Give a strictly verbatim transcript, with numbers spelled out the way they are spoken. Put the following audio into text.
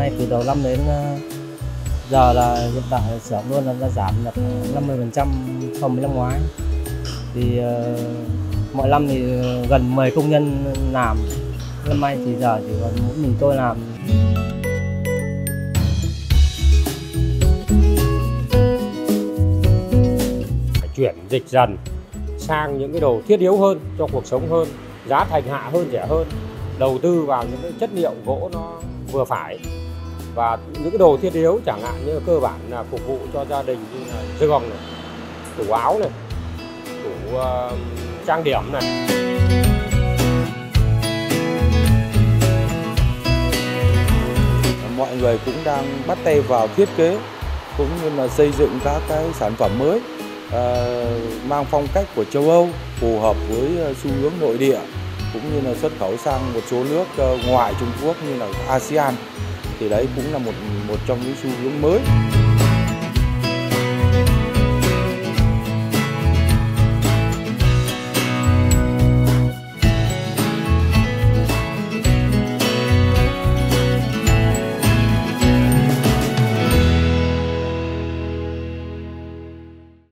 nay từ đầu năm đến giờ là hiện tại xưởng luôn là đã giảm được năm mươi phần trăm so với năm ngoái. Thì uh, mọi năm thì gần mười công nhân làm, năm nay thì giờ chỉ còn mỗi mình tôi làm. Phải chuyển dịch dần sang những cái đồ thiết yếu hơn cho cuộc sống hơn, giá thành hạ hơn, rẻ hơn, đầu tư vào những cái chất liệu gỗ nó vừa phải, và những cái đồ thiết yếu chẳng hạn như cơ bản là phục vụ cho gia đình như là giường này, tủ áo này, tủ uh, trang điểm này. Mọi người cũng đang bắt tay vào thiết kế cũng như là xây dựng các cái sản phẩm mới uh, mang phong cách của châu Âu, phù hợp với xu hướng nội địa, cũng như là xuất khẩu sang một số nước uh, ngoài Trung Quốc như là a sê an. Thì đấy cũng là một một trong những xu hướng mới.